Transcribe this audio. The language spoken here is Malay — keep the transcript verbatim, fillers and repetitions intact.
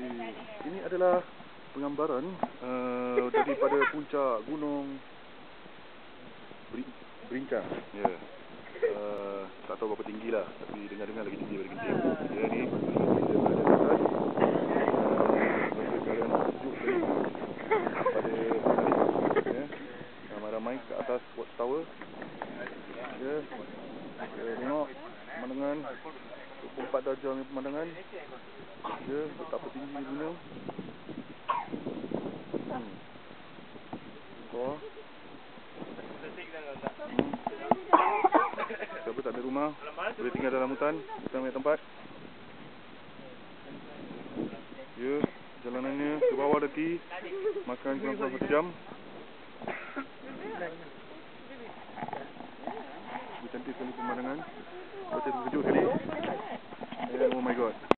Ini adalah penggambaran uh, daripada puncak gunung Berincang. Ya. Yeah. Uh, tak tahu berapa tinggi lah, tapi dengar-dengar lagi tinggi daripada Genting. Ya, ni kita berada di atas. Bagi kalian sejuk sekali pada hari ya. Ramai-ramai ke atas watch tower. Ya. Ya, tengok pemandangan dua puluh empat darjah ni pemandangan. Ya, betapa tinggi gunung. Hmm. Oh. Hmm. Siapa tak ada rumah, boleh tinggal dalam hutan, hutan banyak tempat. Ya, jalanannya ke bawah daki, makan kurang-kurang satu jam. Cantik sekali pemandangan. Macam terkejut sekali. Oh my god.